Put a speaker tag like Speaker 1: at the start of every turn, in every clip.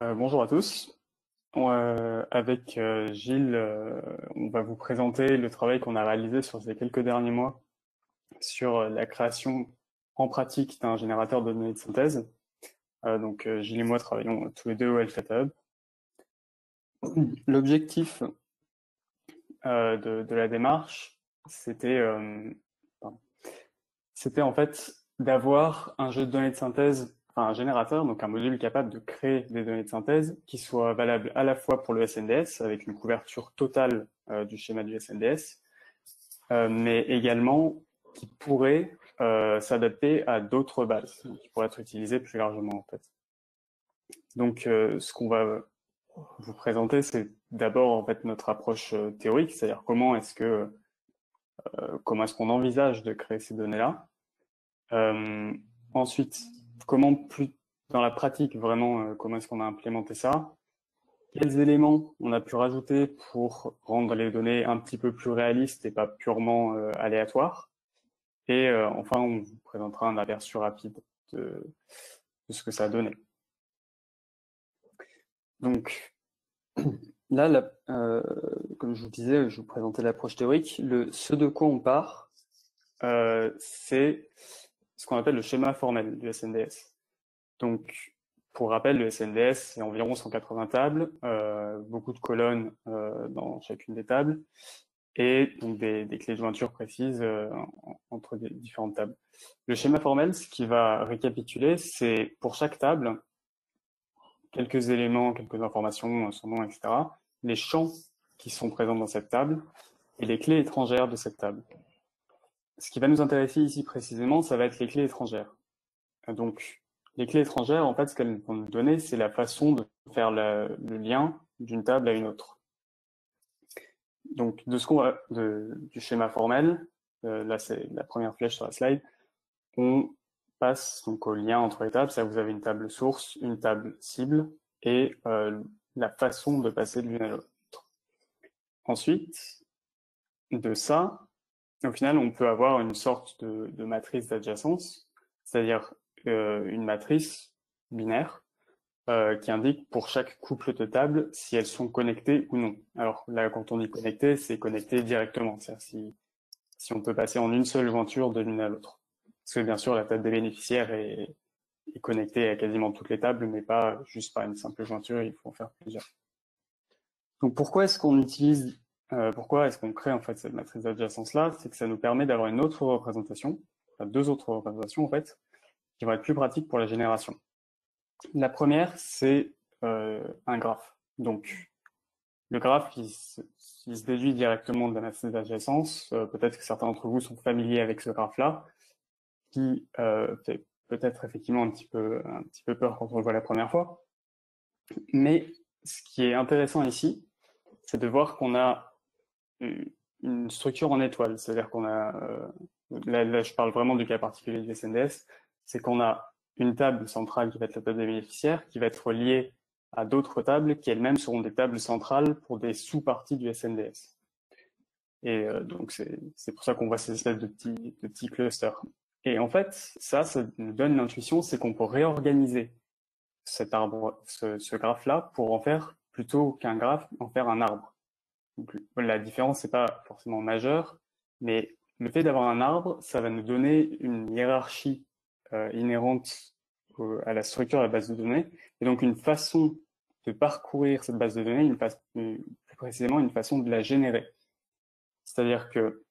Speaker 1: Bonjour à tous. Avec Gilles, on va vous présenter le travail qu'on a réalisé sur ces quelques derniers mois sur la création en pratique d'un générateur de données de synthèse. Gilles et moi travaillons tous les deux au Health Data Hub. L'objectif de la démarche, c'était en fait d'avoir un jeu de données de synthèse, enfin un générateur, donc un module capable de créer des données de synthèse qui soit valable à la fois pour le SNDS, avec une couverture totale du schéma du SNDS, mais également qui pourrait s'adapter à d'autres bases, qui pourraient être utilisées plus largement en fait. Donc ce qu'on va vous présenter, c'est d'abord en fait notre approche théorique, c'est-à-dire comment est-ce qu'on envisage de créer ces données-là. Ensuite, comment plus dans la pratique vraiment, comment est-ce qu'on a implémenté ça? Quels éléments on a pu rajouter pour rendre les données un petit peu plus réalistes et pas purement aléatoires? Et enfin, on vous présentera un aperçu rapide de ce que ça a donné. Donc là, comme je vous disais, je vous présentais l'approche théorique. Ce de quoi on part, c'est ce qu'on appelle le schéma formel du SNDS. Donc, pour rappel, le SNDS, c'est environ 180 tables, beaucoup de colonnes dans chacune des tables, et donc des clés de jointure précises entre des différentes tables. Le schéma formel, ce qui va récapituler, c'est pour chaque table, quelques éléments, quelques informations, son nom, etc., les champs qui sont présents dans cette table, et les clés étrangères de cette table. Ce qui va nous intéresser ici précisément, ça va être les clés étrangères. Donc, les clés étrangères, en fait, ce qu'elles vont nous donner, c'est la façon de faire le lien d'une table à une autre. Donc, du schéma formel, là c'est la première flèche sur la slide, on passe donc au lien entre les tables. Ça, vous avez une table source, une table cible et la façon de passer de l'une à l'autre. Ensuite, de ça, au final, on peut avoir une sorte de matrice d'adjacence, c'est-à-dire une matrice binaire qui indique pour chaque couple de tables si elles sont connectées ou non. Alors là, quand on dit connecté, c'est connecté directement, c'est-à-dire si on peut passer en une seule jointure de l'une à l'autre. Parce que bien sûr, la table des bénéficiaires est connectée à quasiment toutes les tables, mais pas juste par une simple jointure, il faut en faire plusieurs. Donc pourquoi est-ce qu'on crée en fait cette matrice d'adjacence-là? C'est que ça nous permet d'avoir une autre représentation, enfin deux autres représentations en fait, qui vont être plus pratiques pour la génération. La première, c'est un graphe. Donc, le graphe, il se déduit directement de la matrice d'adjacence. Peut-être que certains d'entre vous sont familiers avec ce graphe-là, qui fait peut-être effectivement un petit peu peur quand on le voit la première fois. Mais ce qui est intéressant ici, c'est de voir qu'on a une structure en étoile. C'est-à-dire qu'on a, là, je parle vraiment du cas particulier du SNDS, c'est qu'on a une table centrale qui va être la table des bénéficiaires, qui va être liée à d'autres tables qui elles-mêmes seront des tables centrales pour des sous-parties du SNDS. Et donc c'est pour ça qu'on voit ces espèces de petits clusters. Et en fait, ça nous donne l'intuition, c'est qu'on peut réorganiser cet arbre, ce graphe-là, pour en faire, plutôt qu'un graphe, en faire un arbre. Donc, la différence n'est pas forcément majeure, mais le fait d'avoir un arbre, ça va nous donner une hiérarchie inhérente à la structure de la base de données, et donc une façon de parcourir cette base de données, plus précisément une façon de la générer. C'est-à-dire que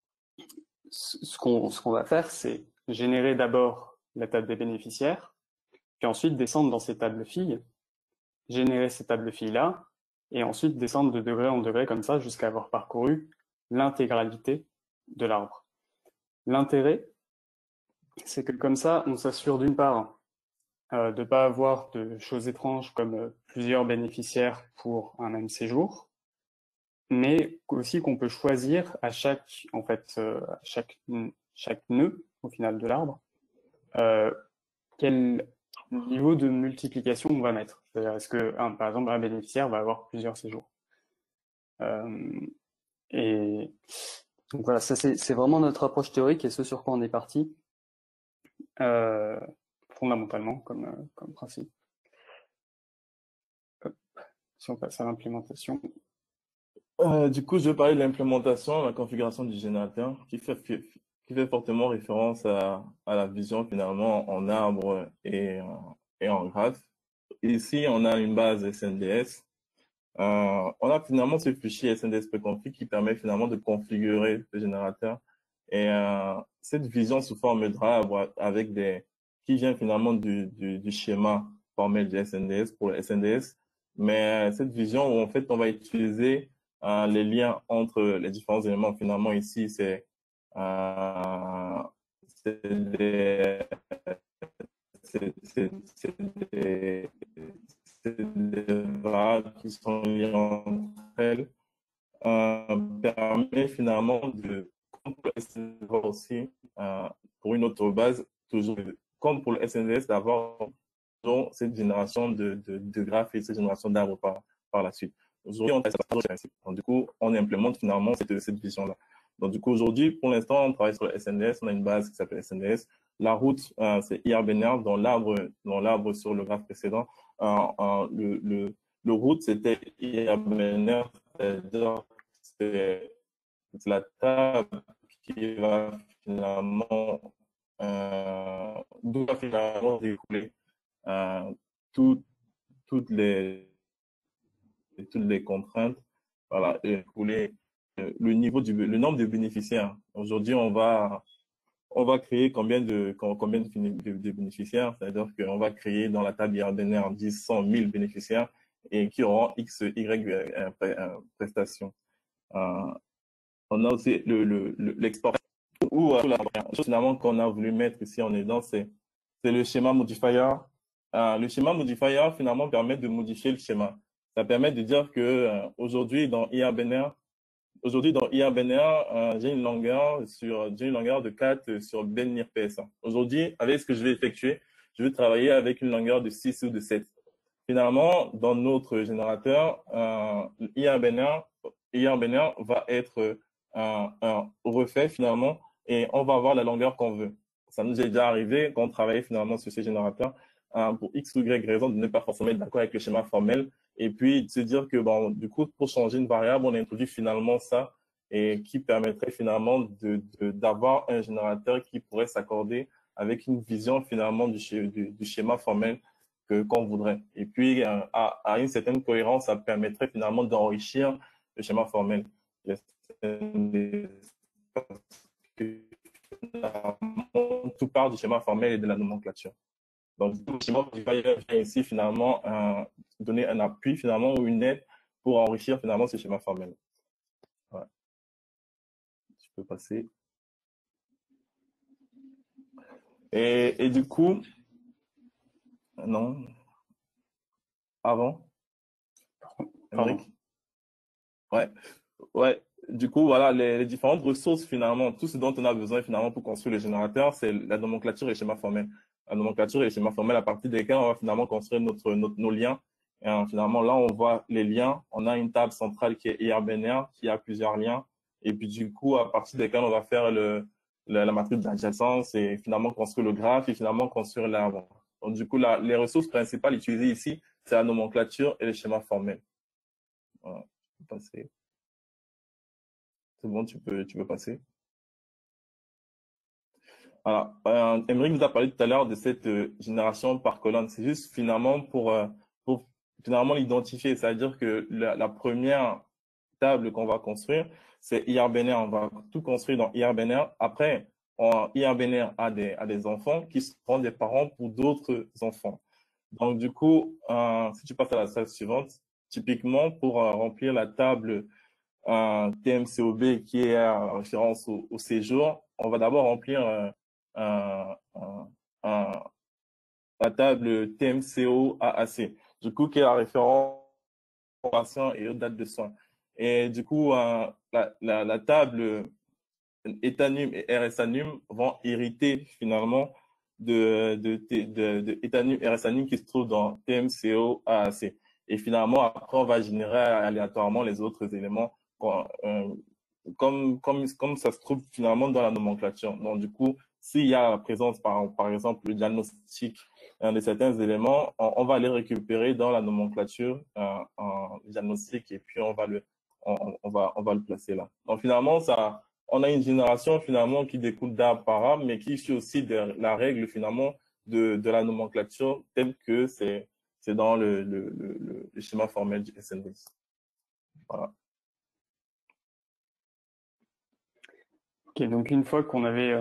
Speaker 1: ce qu'on va faire, c'est générer d'abord la table des bénéficiaires, puis ensuite descendre dans ces tables filles, générer ces tables filles-là, et ensuite descendre de degré en degré comme ça jusqu'à avoir parcouru l'intégralité de l'arbre. L'intérêt, c'est que comme ça, on s'assure d'une part de ne pas avoir de choses étranges comme plusieurs bénéficiaires pour un même séjour, mais aussi qu'on peut choisir à chaque nœud au final de l'arbre quel niveau de multiplication on va mettre. C'est-à-dire, est-ce que par exemple un bénéficiaire va avoir plusieurs séjours. Et donc voilà, ça c'est vraiment notre approche théorique et ce sur quoi on est parti fondamentalement comme principe. si on passe à l'implémentation.
Speaker 2: Du coup, je vais parler de l'implémentation, la configuration du générateur, qui fait fortement référence à la vision finalement en arbre et en graphe. Ici, on a une base SNDS. On a finalement ce fichier SNDS préconfig qui permet finalement de configurer le générateur. Et cette vision sous forme d'arbre qui vient finalement du schéma formel du SNDS pour le SNDS. Mais cette vision où en fait on va utiliser les liens entre les différents éléments. Finalement ici euh, c'est des, c'est des, des variables qui sont liées entre elles, permet finalement de, comme pour le SNDS aussi, pour une autre base, toujours, comme pour le SNDS, d'avoir cette génération de graphes et cette génération d'arbres par la suite. Aujourd'hui, on teste ce principe. Donc, du coup, on implémente finalement cette vision-là. Donc, du coup, aujourd'hui, pour l'instant, on travaille sur le SNDS. On a une base qui s'appelle SNDS. La route, c'est IRBNR dans l'arbre sur le graphe précédent. Le route, c'était IRBNR, c'est-à-dire c'est la table qui va finalement, doit finalement découler euh, tout, toutes les toutes les contraintes, voilà, et découler le nombre de bénéficiaires. Aujourd'hui, on va créer combien de bénéficiaires, c'est-à-dire qu'on va créer dans la table IRDNR 10, 100, 1000 bénéficiaires et qui auront X, Y prestations. On a aussi l'export ou finalement qu'on a voulu mettre ici en aidant, c'est le schéma modifier. Le schéma modifier finalement permet de modifier le schéma. Ça permet de dire que aujourd'hui dans IRBNR, j'ai une longueur de 4 sur Benir PSA. Aujourd'hui, avec ce que je vais effectuer, je vais travailler avec une longueur de 6 ou de 7. Finalement, dans notre générateur, IRBNR va être refait finalement et on va avoir la longueur qu'on veut. Ça nous est déjà arrivé quand on travaillait finalement sur ces générateurs pour X ou Y raison de ne pas forcément être d'accord avec le schéma formel et puis de se dire que bon, du coup, pour changer une variable, on introduit finalement ça et qui permettrait finalement d'avoir un générateur qui pourrait s'accorder avec une vision finalement du schéma formel qu'on voudrait. Et puis, à une certaine cohérence, ça permettrait finalement d'enrichir le schéma formel. Tout part du schéma formel et de la nomenclature. Donc, le schéma modifier vient ici finalement donner un appui finalement ou une aide pour enrichir finalement ce schéma formel. Ouais. Je peux passer. Et du coup, non, avant, Émeric? Ouais, ouais. Du coup, voilà, les différentes ressources finalement, tout ce dont on a besoin finalement pour construire le générateur, c'est la nomenclature et le schéma formel. La nomenclature et le schéma formel à partir desquels on va finalement construire nos liens. Et finalement, là, on voit les liens. On a une table centrale qui est IRBNR, qui a plusieurs liens. Et puis, du coup, à partir desquels on va faire la matrice d'adjacence et finalement construire le graphe et finalement construire l'arbre. Donc, du coup, les ressources principales utilisées ici, c'est la nomenclature et le schéma formel. Voilà. Passer. C'est bon, tu peux passer. Alors, Émeric nous a parlé tout à l'heure de cette génération par colonne. C'est juste finalement pour finalement l'identifier. C'est-à-dire que la première table qu'on va construire, c'est IRBNR. On va tout construire dans IRBNR. Après, IRBNR a des enfants qui seront des parents pour d'autres enfants. Donc, du coup, si tu passes à la salle suivante, typiquement, pour remplir la table TMCOB qui est en référence au séjour, on va d'abord remplir un, un, un, la table TMCO AAC, du coup, qui est la référence aux patients et aux dates de soins. Et du coup, la table étanum et RSanum vont hériter finalement de étanum et RSanum qui se trouve dans TMCO AAC. Et finalement, après, on va générer aléatoirement les autres éléments comme ça se trouve finalement dans la nomenclature. Donc, du coup, s'il y a la présence, par exemple, le diagnostic de certains éléments, on va les récupérer dans la nomenclature en diagnostic et puis on va le placer là. Donc finalement, on a une génération finalement qui découle d'arbre par arbre, mais qui suit aussi la règle finalement de la nomenclature telle que c'est dans le schéma formel du SNDS. Voilà.
Speaker 1: Ok, donc une fois qu'on avait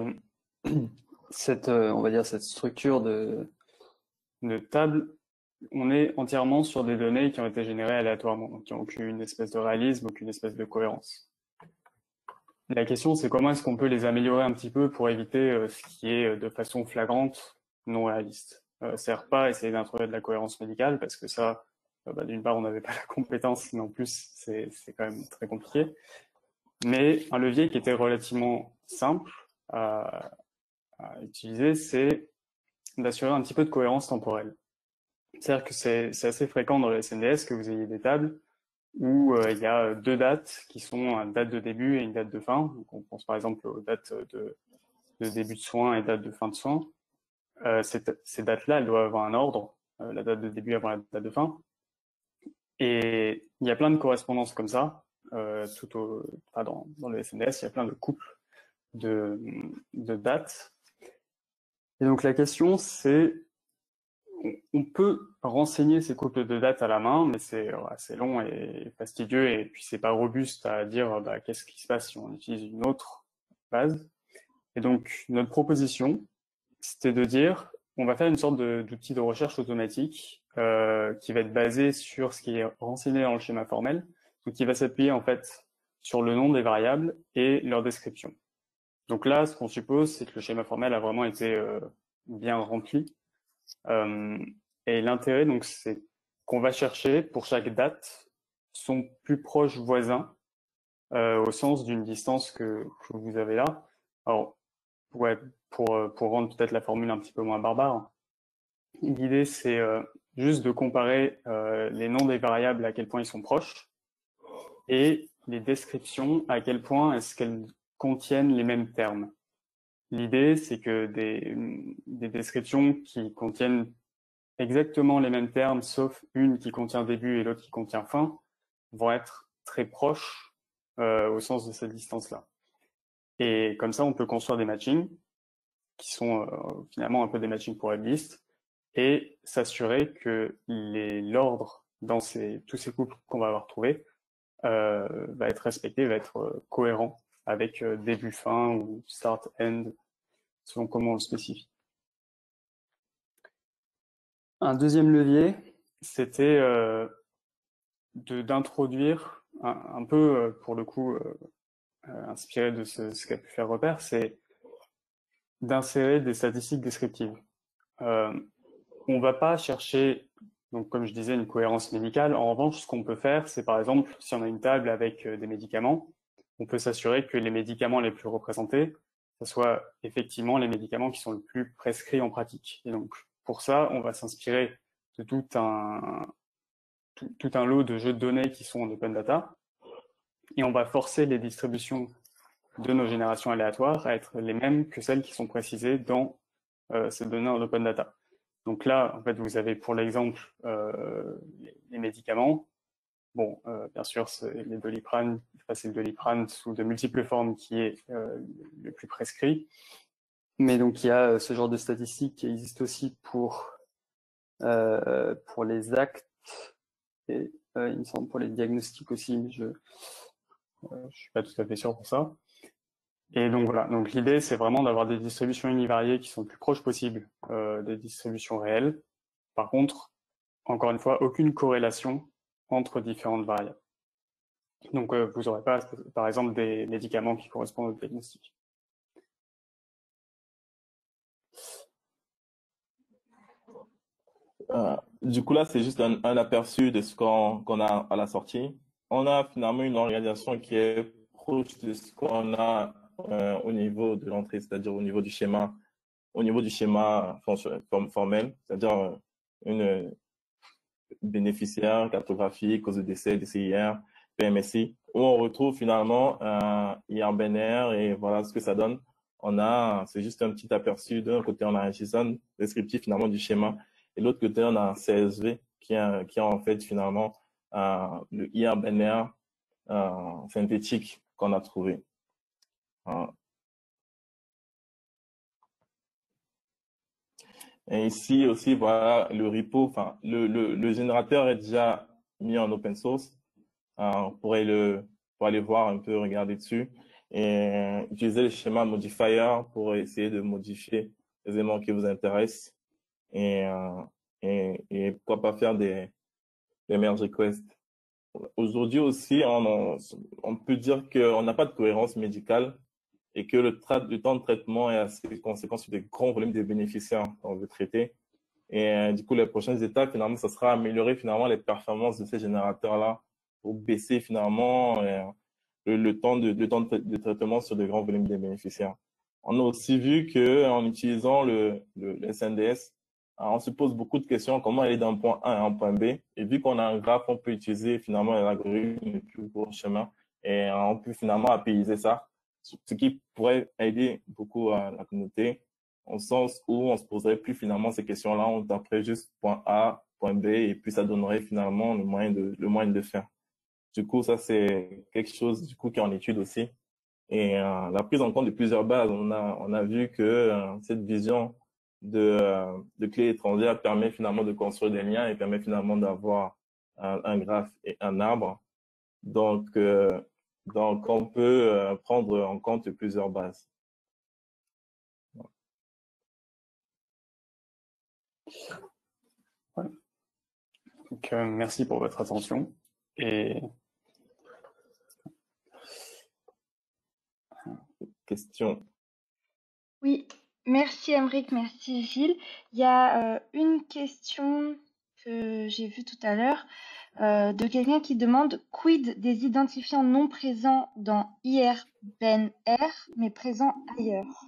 Speaker 1: on va dire cette structure de table, on est entièrement sur des données qui ont été générées aléatoirement, donc qui n'ont aucune espèce de réalisme, aucune espèce de cohérence. La question, c'est comment est-ce qu'on peut les améliorer un petit peu pour éviter ce qui est de façon flagrante non réaliste. C'est-à-dire pas essayer d'introduire de la cohérence médicale, parce que ça, d'une part, on n'avait pas la compétence, mais en plus, c'est quand même très compliqué. Mais un levier qui était relativement simple à utiliser, c'est d'assurer un petit peu de cohérence temporelle. C'est-à-dire que c'est assez fréquent dans le SNDS que vous ayez des tables où il y a deux dates qui sont une date de début et une date de fin. Donc, on pense par exemple aux dates de début de soins et date de fin de soins. Ces dates-là, elles doivent avoir un ordre, la date de début avant la date de fin. Et il y a plein de correspondances comme ça, dans le SNDS, il y a plein de couples de dates. Et donc la question, c'est, on peut renseigner ces couples de dates à la main, mais c'est assez long et fastidieux, et puis c'est pas robuste à dire qu'est-ce qui se passe si on utilise une autre base. Et donc notre proposition, c'était de dire, on va faire une sorte d'outil de recherche automatique qui va être basé sur ce qui est renseigné dans le schéma formel, donc qui va s'appuyer en fait sur le nom des variables et leur description. Donc là, ce qu'on suppose, c'est que le schéma formel a vraiment été bien rempli. Et l'intérêt, donc, c'est qu'on va chercher pour chaque date son plus proche voisin au sens d'une distance que vous avez là. Alors, pour rendre peut-être la formule un petit peu moins barbare, l'idée c'est juste de comparer les noms des variables à quel point ils sont proches et les descriptions à quel point est-ce qu'elles contiennent les mêmes termes. L'idée c'est que des descriptions qui contiennent exactement les mêmes termes sauf une qui contient début et l'autre qui contient fin vont être très proches au sens de cette distance-là. Et comme ça, on peut construire des matchings qui sont finalement un peu des matchings pour web-list et s'assurer que l'ordre dans tous ces couples qu'on va avoir trouvés va être respecté, va être cohérent avec début, fin ou start, end, selon comment on le spécifie. Un deuxième levier, c'était d'introduire un peu, pour le coup, inspiré de ce qu'a pu faire Repère, c'est d'insérer des statistiques descriptives. On va pas chercher, donc comme je disais, une cohérence médicale. En revanche, ce qu'on peut faire, c'est par exemple, si on a une table avec des médicaments, on peut s'assurer que les médicaments les plus représentés, ce soit effectivement les médicaments qui sont le plus prescrits en pratique. Et donc, pour ça, on va s'inspirer de tout un lot de jeux de données qui sont en open data, et on va forcer les distributions de nos générations aléatoires à être les mêmes que celles qui sont précisées dans ces données en open data. Donc là, en fait, vous avez pour l'exemple les médicaments. Bon, bien sûr, c'est les Doliprane, c'est le Doliprane sous de multiples formes qui est le plus prescrit. Mais donc il y a ce genre de statistiques qui existent aussi pour les actes et il me semble pour les diagnostics aussi, mais je suis pas tout à fait sûr pour ça. Et donc voilà, donc l'idée c'est vraiment d'avoir des distributions univariées qui sont le plus proches possible des distributions réelles. Par contre, encore une fois, aucune corrélation entre différentes variables. Donc vous n'aurez pas, par exemple, des médicaments qui correspondent au diagnostic.
Speaker 2: Du coup, là, c'est juste un aperçu de ce qu'on a à la sortie. On a finalement une organisation qui est proche de ce qu'on a au niveau de l'entrée, c'est-à-dire au niveau du schéma formel, c'est-à-dire une bénéficiaire, cartographie, cause de décès, DCIR, PMSI, où on retrouve finalement IRBNR et voilà ce que ça donne. c'est juste un petit aperçu. D'un côté, on a un JSON descriptif finalement du schéma, et de l'autre côté, on a un CSV qui est en fait finalement le IA binaire synthétique qu'on a trouvé. Et ici aussi, voilà, le repo, enfin, le générateur est déjà mis en open source. On pourrait pour aller voir un peu, regarder dessus et utiliser le schéma modifier pour essayer de modifier les éléments qui vous intéressent et, et pourquoi pas faire des merge requests. Aujourd'hui aussi, on peut dire qu'on n'a pas de cohérence médicale et que le temps de traitement est assez conséquent sur des grands volumes de bénéficiaires qu'on veut traiter. Et du coup, les prochaines étapes, finalement, ça sera améliorer finalement les performances de ces générateurs-là pour baisser finalement le temps de traitement sur de grands volumes de bénéficiaires. On a aussi vu que en utilisant le SNDS, on se pose beaucoup de questions, comment aller d'un point A à un point B. Et vu qu'on a un graphe, on peut utiliser finalement l'algorithme le plus court chemin et on peut finalement apaiser ça, ce qui pourrait aider beaucoup à la communauté, au sens où on se poserait plus finalement ces questions-là, on taperait juste point A, point B, et puis ça donnerait finalement le moyen de faire. Du coup, ça c'est quelque chose du coup qui est en étude aussi. Et la prise en compte de plusieurs bases, on a vu que cette vision de clé étrangère permet finalement de construire des liens et permet finalement d'avoir un graphe et un arbre. Donc on peut prendre en compte plusieurs bases.
Speaker 1: Ouais. Donc, merci pour votre attention. Et
Speaker 2: question.
Speaker 3: Oui, merci Emric, merci Gilles. Il y a une question que j'ai vue tout à l'heure de quelqu'un qui demande quid des identifiants non présents dans IR-BNR mais présents ailleurs.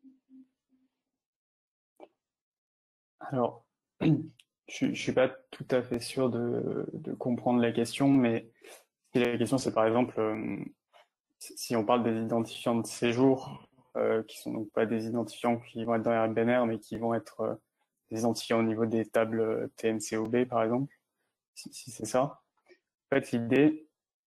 Speaker 1: alors, je suis pas tout à fait sûr de comprendre la question, mais si la question c'est par exemple si on parle des identifiants de séjour, qui sont donc pas des identifiants qui vont être dans RBNR, mais qui vont être des identifiants au niveau des tables TNCOB, par exemple, si c'est ça. En fait, l'idée,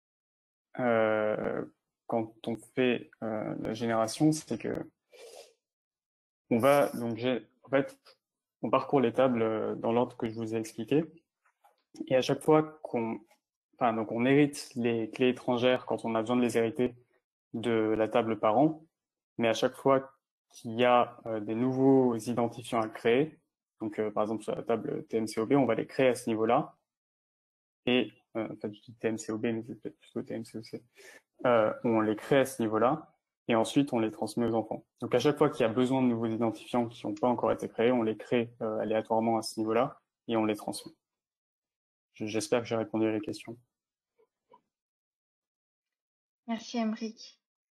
Speaker 1: quand on fait la génération, c'est que on va donc en fait on parcourt les tables dans l'ordre que je vous ai expliqué, et à chaque fois donc on hérite les clés étrangères quand on a besoin de les hériter de la table parent, mais à chaque fois qu'il y a des nouveaux identifiants à créer, donc par exemple sur la table TMCOB, on va les créer à ce niveau-là, et enfin je dis TMCOB, mais c'est peut-être plutôt TMCOC, on les crée à ce niveau-là, et ensuite on les transmet aux enfants. Donc à chaque fois qu'il y a besoin de nouveaux identifiants qui n'ont pas encore été créés, on les crée aléatoirement à ce niveau-là, et on les transmet. J'espère que j'ai répondu à la question.
Speaker 3: Merci Emric.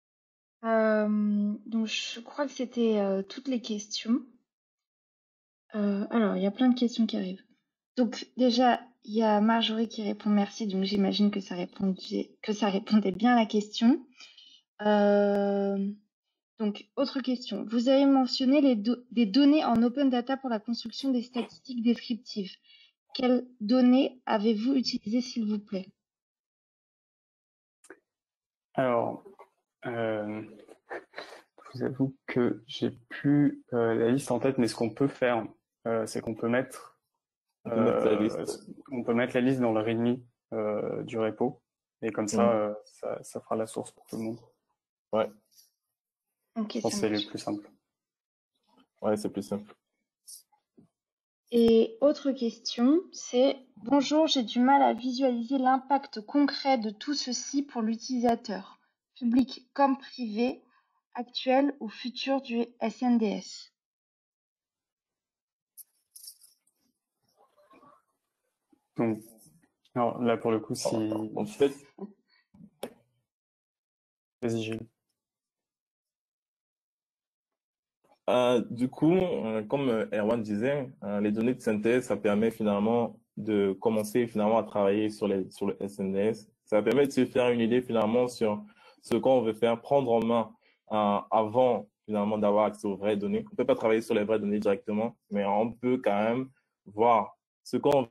Speaker 3: Donc je crois que c'était toutes les questions. Alors, il y a plein de questions qui arrivent. Donc déjà, il y a Marjorie qui répond merci, donc j'imagine que ça répondait bien à la question. Donc, autre question. Vous avez mentionné des données en open data pour la construction des statistiques descriptives. Quelles données avez-vous utilisées, s'il vous plaît?
Speaker 1: Alors, je vous avoue que j'ai plus la liste en tête, mais ce qu'on peut faire, c'est qu'on peut mettre
Speaker 2: la liste.
Speaker 1: on peut mettre la liste dans le README du repo, et comme ça, ça fera la source pour tout le monde.
Speaker 2: Ouais.
Speaker 3: Ok,
Speaker 1: Je pense que c'est
Speaker 3: marche.
Speaker 1: le plus simple.
Speaker 2: Ouais, c'est plus simple.
Speaker 3: Et autre question, c'est bonjour, j'ai du mal à visualiser l'impact concret de tout ceci pour l'utilisateur, public comme privé, actuel ou futur du SNDS.
Speaker 1: Donc, alors là, pour le coup, si...
Speaker 2: En fait,
Speaker 1: vas-y, Gilles.
Speaker 2: du coup, comme Erwan disait, les données de synthèse, ça permet finalement de commencer finalement à travailler sur le SNDS. Ça permet de se faire une idée finalement sur ce qu'on veut faire, prendre en main avant finalement d'avoir accès aux vraies données. On ne peut pas travailler sur les vraies données directement, mais on peut quand même voir ce qu'on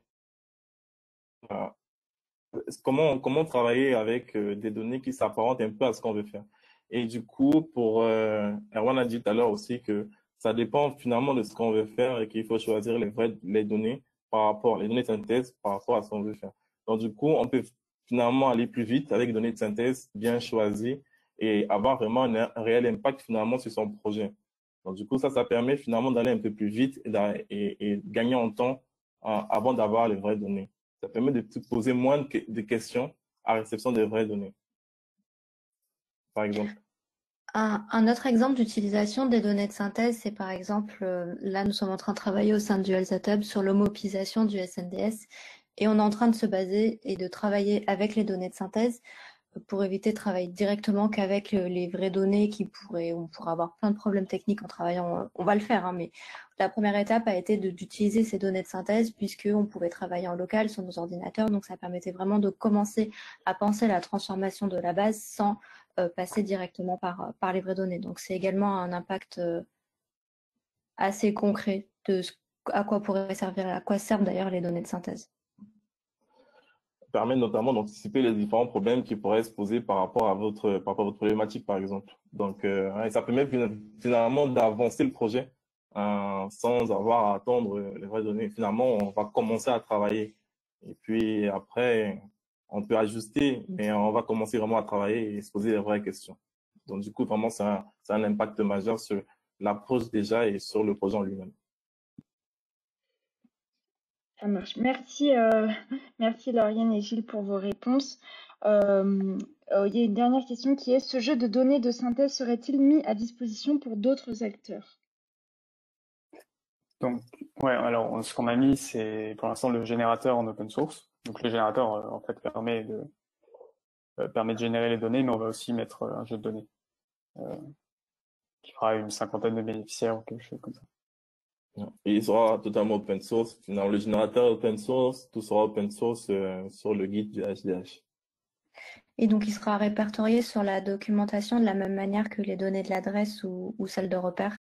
Speaker 2: comment travailler avec des données qui s'apparentent un peu à ce qu'on veut faire. Et du coup, Erwan a dit tout à l'heure aussi que ça dépend finalement de ce qu'on veut faire et qu'il faut choisir les données les données de synthèse par rapport à ce qu'on veut faire. Donc, du coup, on peut finalement aller plus vite avec des données de synthèse bien choisies et avoir vraiment un réel impact finalement sur son projet. Donc, du coup, ça permet finalement d'aller un peu plus vite et gagner en temps avant d'avoir les vraies données. Ça permet de te poser moins de questions à réception des vraies données, par exemple.
Speaker 4: Un autre exemple d'utilisation des données de synthèse, c'est par exemple, là nous sommes en train de travailler au sein du LSATUB sur l'homopisation du SNDS et on est en train de se baser et de travailler avec les données de synthèse pour éviter de travailler directement qu'avec les vraies données on pourrait avoir plein de problèmes techniques en travaillant, on va le faire, hein, mais la première étape a été d'utiliser ces données de synthèse puisqu'on pouvait travailler en local sur nos ordinateurs, donc ça permettait vraiment de commencer à penser la transformation de la base sans passer directement par les vraies données. Donc c'est également un impact assez concret de à quoi servent d'ailleurs les données de synthèse.
Speaker 2: Permet notamment d'anticiper les différents problèmes qui pourraient se poser par rapport à votre problématique, par exemple. Donc, ça permet finalement d'avancer le projet sans avoir à attendre les vraies données. Finalement, on va commencer à travailler. Et puis après, on peut ajuster, mais on va commencer vraiment à travailler et se poser les vraies questions. Donc, du coup, vraiment, ça a un impact majeur sur l'approche déjà et sur le projet en lui-même.
Speaker 3: Ça marche. Merci, merci Lauriane et Gilles pour vos réponses. Il y a une dernière question qui est: ce jeu de données de synthèse serait-il mis à disposition pour d'autres acteurs?
Speaker 1: Donc, ouais, alors ce qu'on a mis, c'est pour l'instant le générateur en open source. Donc le générateur, en fait, permet de générer les données, mais on va aussi mettre un jeu de données qui fera une 50aine de bénéficiaires ou quelque chose comme ça.
Speaker 2: Et il sera totalement open source. Finalement, le générateur est open source, tout sera open source sur le guide du HDH.
Speaker 4: Et donc, il sera répertorié sur la documentation de la même manière que les données de l'adresse ou celles de repère.